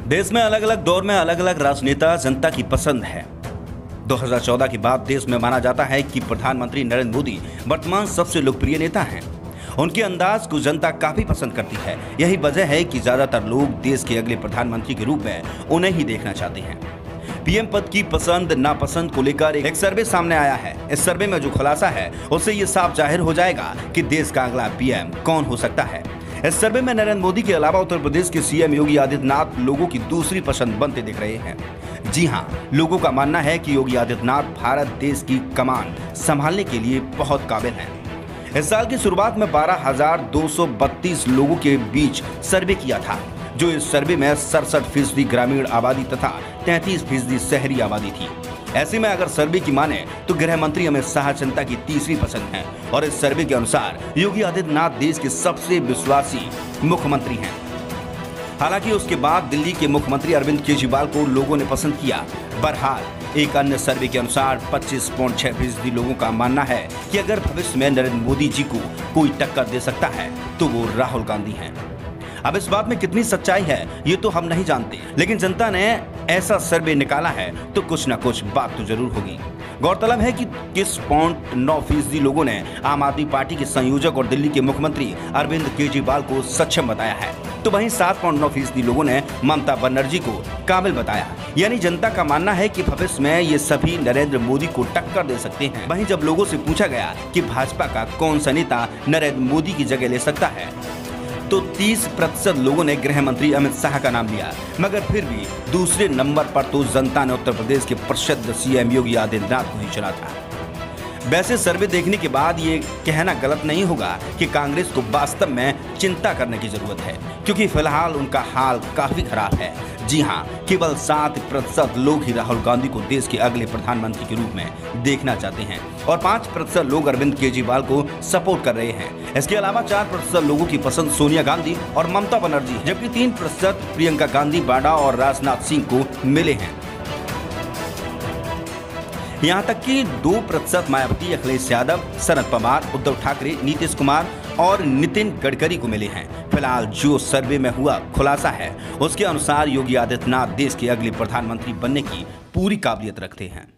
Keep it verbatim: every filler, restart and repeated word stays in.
देश में अलग अलग दौर में अलग अलग राजनेता जनता की पसंद है। दो हज़ार चौदह के बाद देश में माना जाता है कि प्रधानमंत्री नरेंद्र मोदी वर्तमान सबसे लोकप्रिय नेता हैं। उनके अंदाज को जनता काफी पसंद करती है। यही वजह है कि ज्यादातर लोग देश के अगले प्रधानमंत्री के रूप में उन्हें ही देखना चाहते हैं। पीएम पद की पसंद नापसंद को लेकर एक सर्वे सामने आया है। इस सर्वे में जो खुलासा है उससे ये साफ जाहिर हो जाएगा कि देश का अगला पीएम कौन हो सकता है। इस सर्वे में नरेंद्र मोदी के अलावा उत्तर प्रदेश के सीएम योगी आदित्यनाथ लोगों की दूसरी पसंद बनते दिख रहे हैं। जी हां, लोगों का मानना है कि योगी आदित्यनाथ भारत देश की कमान संभालने के लिए बहुत काबिल हैं। इस साल की शुरुआत में बारह हजार दो सौ बत्तीस लोगों के बीच सर्वे किया था, जो इस सर्वे में सड़सठ फीसदी ग्रामीण आबादी तथा तैंतीस फीसदी शहरी आबादी थी। ऐसे में अगर सर्वे की माने तो गृह मंत्री अमित शाह जनता की तीसरी पसंद हैं और इस सर्वे के अनुसार योगी आदित्यनाथ देश के सबसे विश्वासी मुख्यमंत्री हैं। हालांकि उसके बाद दिल्ली के मुख्यमंत्री अरविंद केजरीवाल को लोगों ने पसंद किया। बहरहाल एक अन्य सर्वे के अनुसार पच्चीस पॉइंट छह फीसदी लोगों का मानना है कि अगर भविष्य में नरेंद्र मोदी जी को कोई टक्कर दे सकता है तो वो राहुल गांधी हैं। अब इस बात में कितनी सच्चाई है ये तो हम नहीं जानते, लेकिन जनता ने ऐसा सर्वे निकाला है तो कुछ ना कुछ बात तो जरूर होगी। गौरतलब है कि किस पॉइंट नौ फीसदी लोगों ने आम आदमी पार्टी के संयोजक और दिल्ली के मुख्यमंत्री अरविंद केजरीवाल को सक्षम बताया है, तो वहीं सात पॉइंट नौ फीसदी लोगों ने ममता बनर्जी को काबिल बताया। यानी जनता का मानना है कि भविष्य में ये सभी नरेंद्र मोदी को टक्कर दे सकते हैं। वहीं जब लोगों से पूछा गया कि भाजपा का कौन सा नेता नरेंद्र मोदी की जगह ले सकता है, तो तीस प्रतिशत लोगों ने गृह मंत्री अमित शाह का नाम लिया, मगर फिर भी दूसरे नंबर पर तो जनता ने उत्तर प्रदेश के प्रसिद्ध सीएम योगी आदित्यनाथ को ही चुना था। वैसे सर्वे देखने के बाद ये कहना गलत नहीं होगा कि कांग्रेस को वास्तव में चिंता करने की जरूरत है, क्योंकि फिलहाल उनका हाल काफी खराब है। जी हां, केवल सात प्रतिशत लोग ही राहुल गांधी को देश के अगले प्रधानमंत्री के रूप में देखना चाहते हैं और पाँच प्रतिशत लोग अरविंद केजरीवाल को सपोर्ट कर रहे हैं। इसके अलावा चार प्रतिशत लोगों की पसंद सोनिया गांधी और ममता बनर्जी, जबकि तीन प्रतिशत प्रियंका गांधी वाड्रा और राजनाथ सिंह को मिले हैं। यहाँ तक कि दो प्रतिशत मायावती, अखिलेश यादव, शरद पवार, उद्धव ठाकरे, नीतीश कुमार और नितिन गडकरी को मिले हैं। फिलहाल जो सर्वे में हुआ खुलासा है उसके अनुसार योगी आदित्यनाथ देश के अगले प्रधानमंत्री बनने की पूरी काबिलियत रखते हैं।